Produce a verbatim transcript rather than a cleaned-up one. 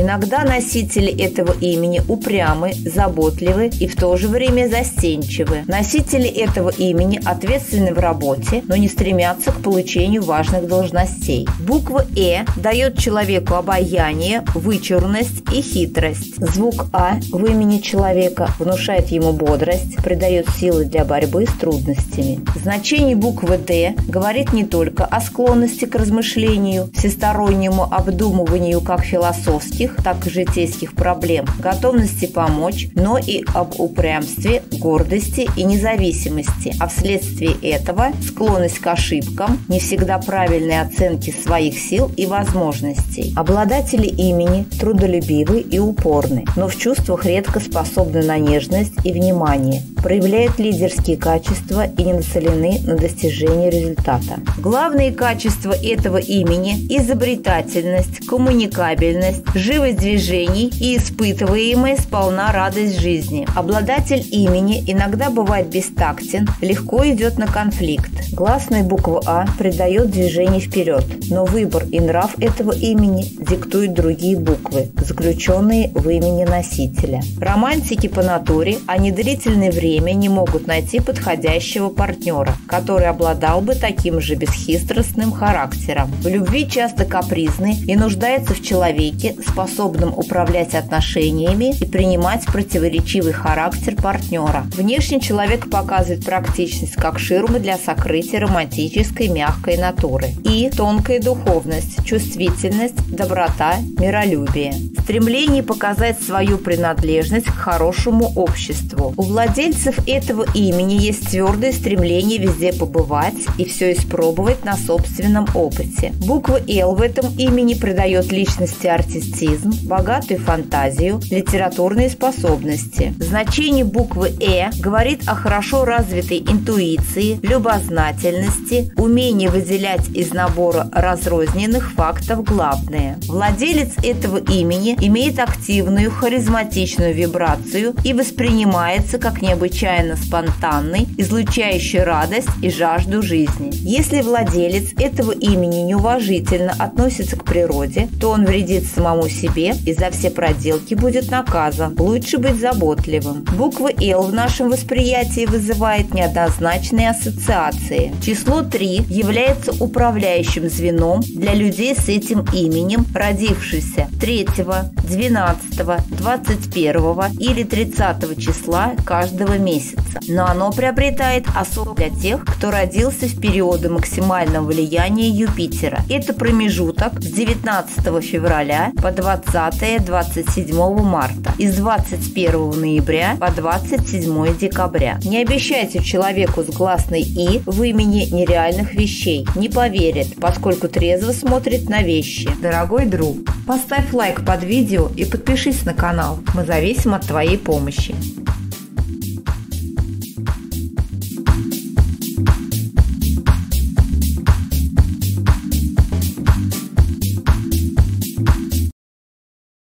Иногда носители этого имени упрямы, заботливы и в то же время застенчивы. Носители этого имени ответственны в работе, но не стремятся к получению важных должностей. Буква «э» дает человеку обаяние, вычурность и хитрость. Звук «а» в имени человека внушает ему бодрость, придает силы для борьбы с трудностями. Значение буквы «д» говорит не только о склонности к размышлению, всестороннему обдумыванию как философских, так и житейских проблем, готовности помочь, но и об упрямстве, гордости и независимости, а вследствие этого склонность к ошибкам, не всегда правильной оценки своих сил и возможностей. Обладатели имени трудолюбивы и упорны, но в чувствах редко способны на нежность и внимание, проявляют лидерские качества и не нацелены на достижение результата. Главные качества этого имени – изобретательность, коммуникабельность, живость движений и испытываемая сполна радость жизни. Обладатель имени иногда бывает бестактен, легко идет на конфликт. Гласная буква «а» придает движение вперед, но выбор и нрав этого имени диктуют другие буквы, заключенные в имени носителя. Романтики по натуре, они длительное время не могут найти подходящего партнера, который обладал бы таким же бесхитростным характером. В любви часто капризны и нуждаются в человеке, способном управлять отношениями и принимать противоречивый характер партнера. Внешне человек показывает практичность как ширмы для сокрытия романтической мягкой натуры. И тонкая духовность, чувствительность, доброта, миролюбие. Стремление показать свою принадлежность к хорошему обществу. У владельцев этого имени есть твердое стремление везде побывать и все испробовать на собственном опыте. Буква «л» в этом имени придает личности артистизм, богатую фантазию, литературные способности. Значение буквы «э» говорит о хорошо развитой интуиции, любознательности, умении выделять из набора разрозненных фактов главное. Владелец этого имени имеет активную, харизматичную вибрацию и воспринимается как необычайно спонтанный, излучающий радость и жажду жизни. Если владелец этого имени неуважительно относится к природе, то он вредит самому себе и за все проделки будет наказан. Лучше быть заботливым. Буква «л» в нашем восприятии вызывает неоднозначные ассоциации. Число три является управляющим звеном для людей с этим именем, родившихся третьего, двенадцатого, двадцать первого или тридцатого числа каждого месяца. Но оно приобретает особо для тех, кто родился в периоды максимального влияния Юпитера. Это промежуток с девятнадцатого февраля по двадцатое-двадцать седьмое марта и с двадцать первого ноября по двадцать седьмое декабря. Не обещайте человеку с гласной «и» в имени нереальных вещей. Не поверит, поскольку трезво смотрит на вещи. Дорогой друг, поставь лайк под видео и подпишись на канал. Мы зависим от твоей помощи.